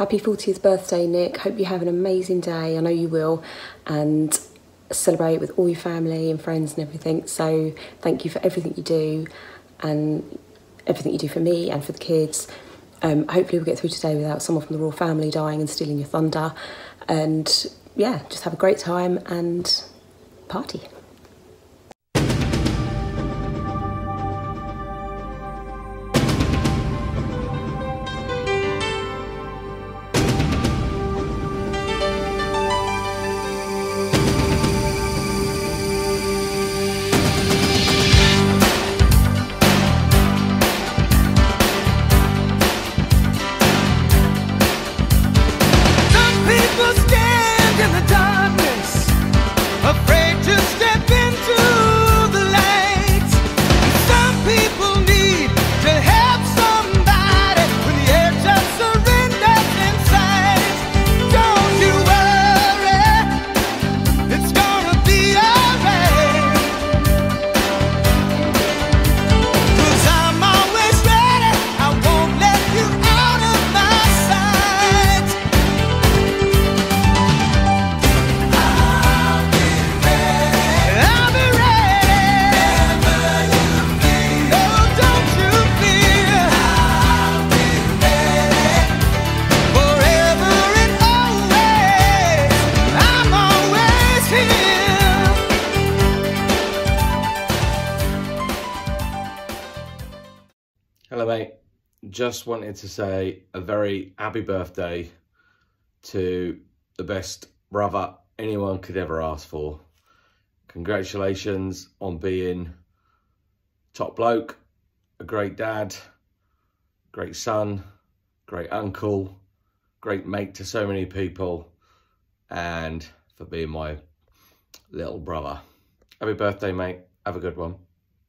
happy 40th birthday, Nick. Hope you have an amazing day. I know you will. And celebrate with all your family and friends and everything. So thank you for everything you do and everything you do for me and for the kids. Hopefully we'll get through today without someone from the royal family dying and stealing your thunder. And yeah, just have a great time and party. Hello mate, just wanted to say a very happy birthday to the best brother anyone could ever ask for. Congratulations on being top bloke, a great dad, great son, great uncle, great mate to so many people, and for being my little brother. Happy birthday mate, have a good one.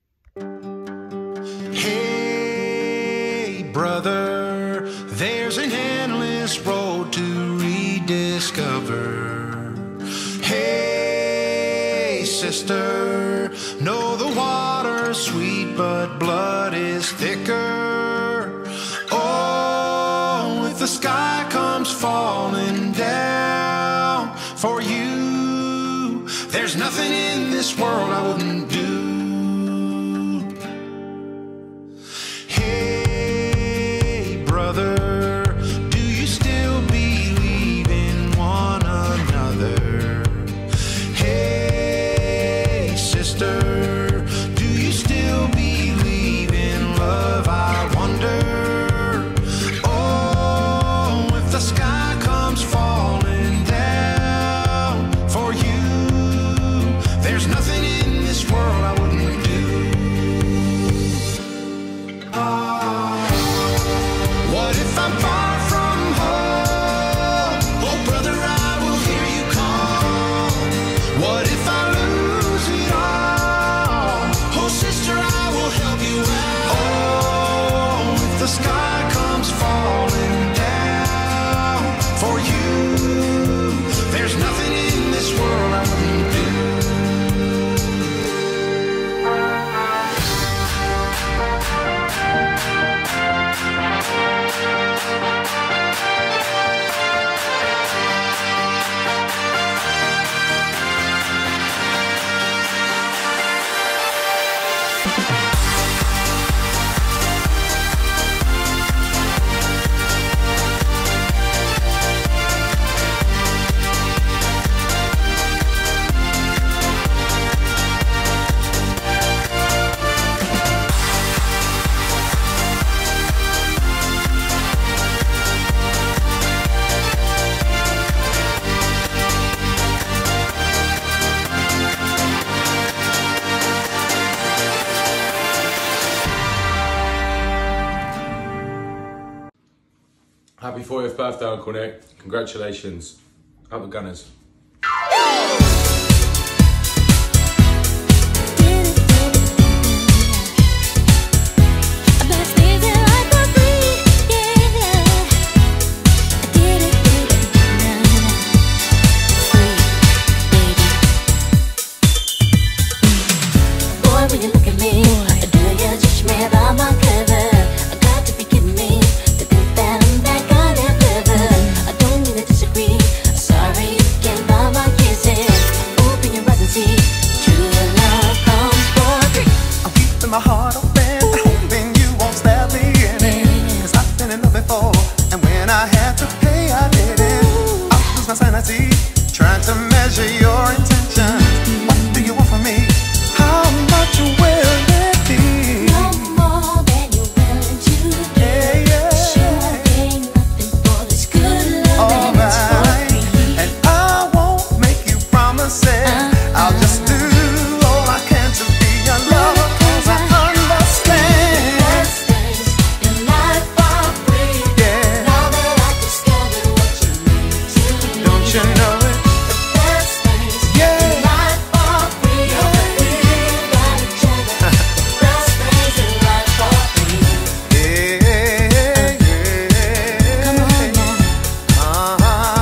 Hey brother, there's an endless road to rediscover. Hey sister, know the water's sweet but blood is thicker. Oh, if the sky comes falling down for you, there's nothing in this world I wouldn't do. Happy 40th birthday, Uncle Nick. Congratulations. Up the Gunners. trying to measure your intention. What do you want from me? How much will it be? No more than you're willing to do. Yeah, yeah. Sure ain't nothing for this good love and it's for Alright, free. and I won't make you promises. I'll just do all I can to be your lover, 'cause I understand. Best things in life are free. Yeah, Now that I've discovered what you need to me. don't you know it? The best things Yeah. in life are free. We've got each other. Best things in life are free. Yeah, yeah. Come on now.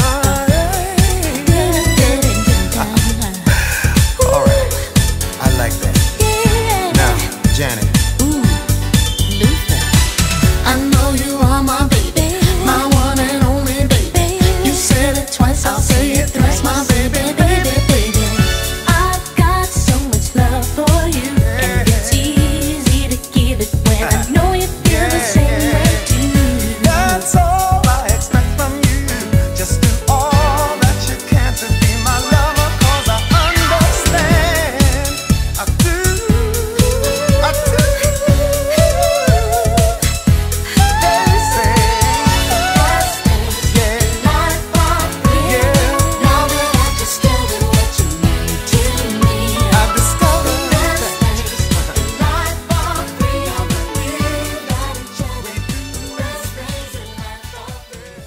Alright, I like that. Now, Janet. Luther, I know you are my baby, my one and only baby. You said it twice, I'll say it thrice, my baby, baby, baby. I've got so much love for you, and it's easy to give it when I know you feel the same way too. That's all I expect from you. Just do all that you can to be my lover, 'cause I understand. I do. I do. They say, Best things yeah, in life are free. yeah. Now that I've discovered what you mean to me. I've discovered Best that. things in life are free. We've got each other. Best things in life are free.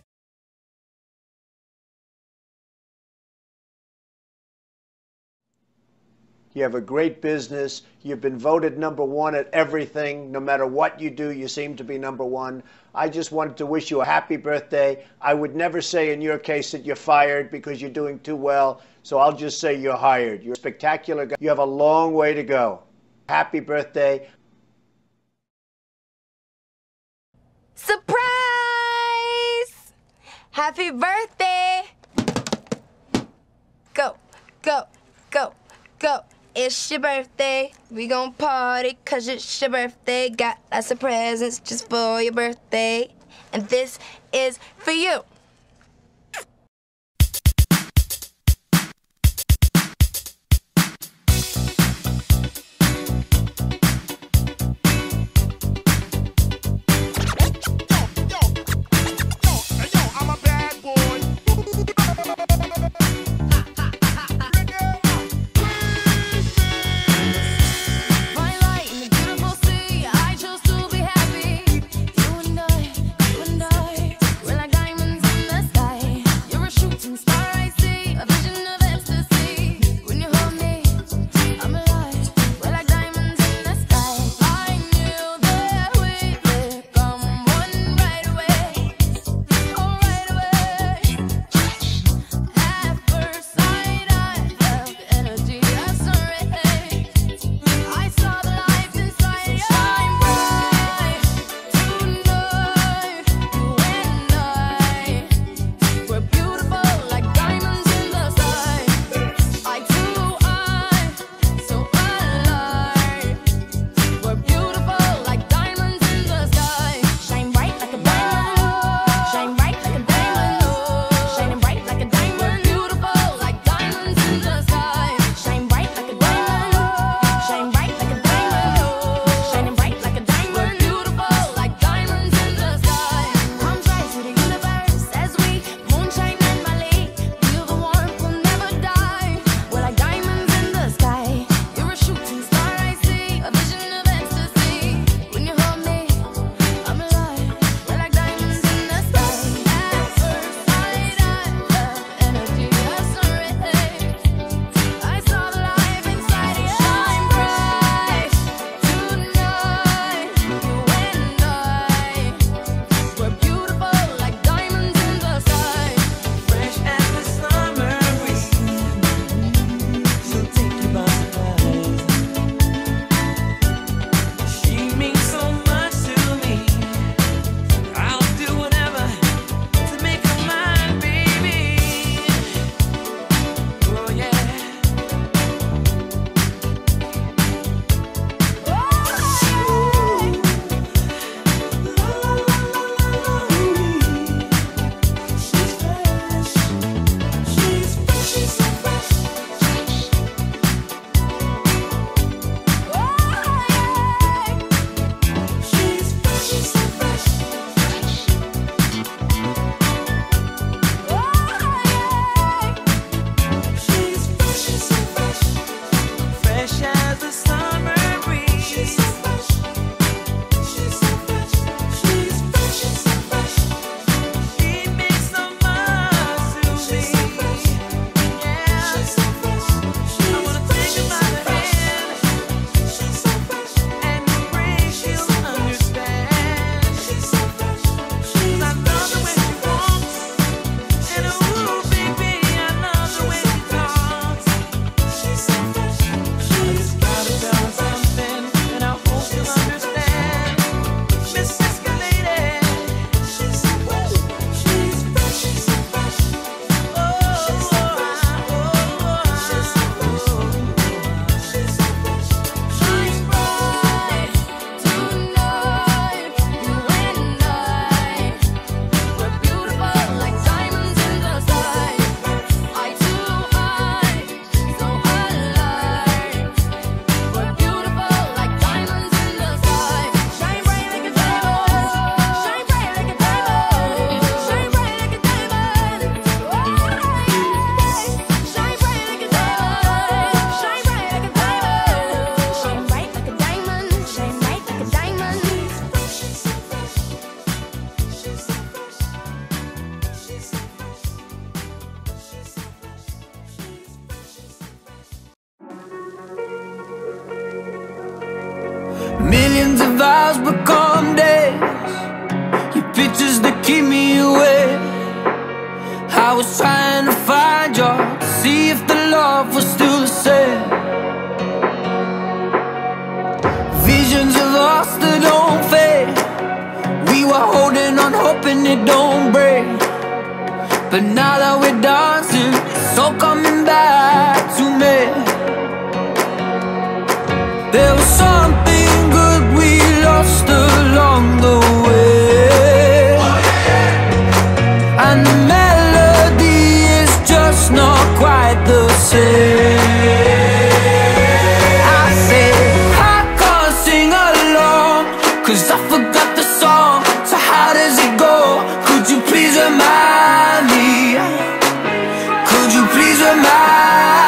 You have a great business. You've been voted #1 at everything. No matter what you do, you seem to be #1. I just wanted to wish you a happy birthday. I would never say in your case that you're fired because you're doing too well. So I'll just say you're hired. You're a spectacular guy. You have a long way to go. Happy birthday. Surprise! Happy birthday! Go, go, go, go. It's your birthday. We gon' party 'cause it's your birthday. Got lots of presents just for your birthday. And this is for you. I'm a bad boy. Fine light in the beautiful sea. I chose to be happy. You and I, we're like diamonds in the sky. You're a shooting star, I see, a vision of ecstasy. When you hold me, I'm alive. We're like diamonds in the sky. I knew that we'd become one right away. Oh, right away. At first sight, I felt the energy of sun rays. I saw the light inside you shine bright. Tonight, you and I, we're beautiful like diamonds in the sky. Millions of hours become days. Your pictures that keep me awake. I was trying to find you, to see if the love was still the same. Visions of us that don't fade. We were holding on, hoping it don't break. But now that we're dancing, it's all coming back to me. There was something good we lost along the way. And the melody is just not quite the same. I say I can't sing along, 'cause I forgot the song. So how does it go? Could you please remind me? Could you please remind me?